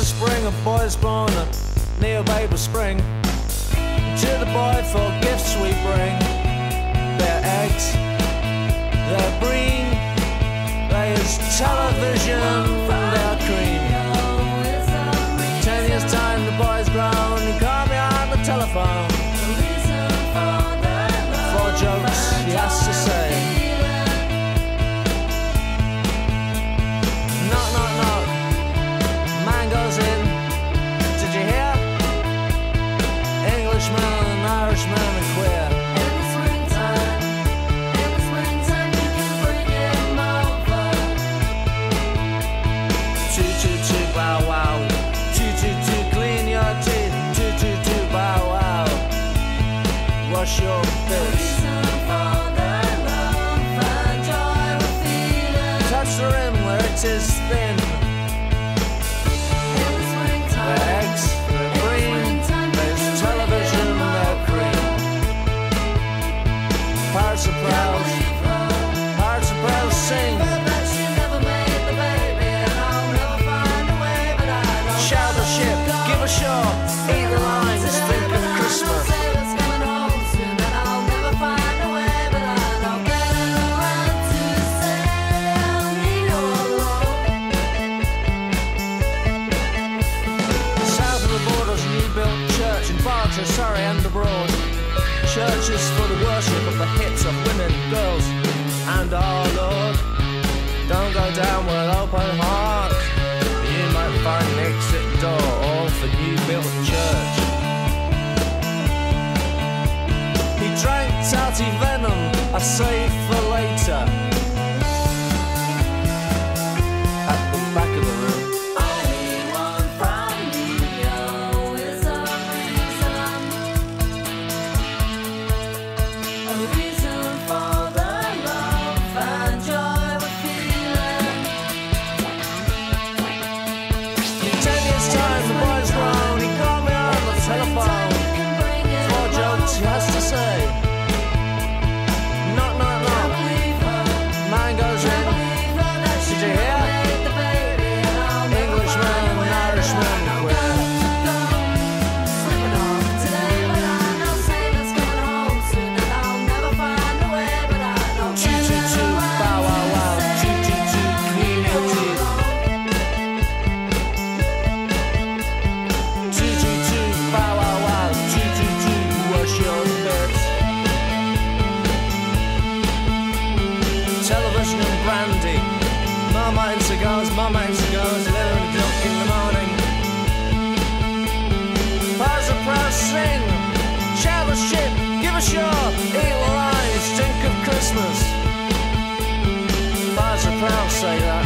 the spring, a boy's born, a new baby spring. To the boy for gifts we bring their eggs, their green, there's television, their cream. 10 years time, the boy's grown, he called me on the telephone. 4 jokes he has to say. Knock, knock, knock. Man goes in. Did you hear? Englishman and Irishman are queer. In the springtime, you can bring him over. Toot, toot, toot, bow, wow. Toot, toot, toot, clean your teeth. Toot, toot, toot, bow, wow. Wash your bits. Touch the rim where it is thin. Their eggs, their green, there's television, their cream. Parts of Proud sing. Shout the ship, give a shot, eat the lines, think of Christmas. Sorry, and abroad. Churches for the worship of the hits of women, girls, and our Lord. Don't go down with open heart. You might find an exit door, all for new built church. He drank touty venom, I saved for later. At the back of the room. Television and brandy, Mama and cigars, little drunk in the morning. Pause the press, sing, shout the ship, give a shot, eat the lines, think of Christmas. Pause the press, say that.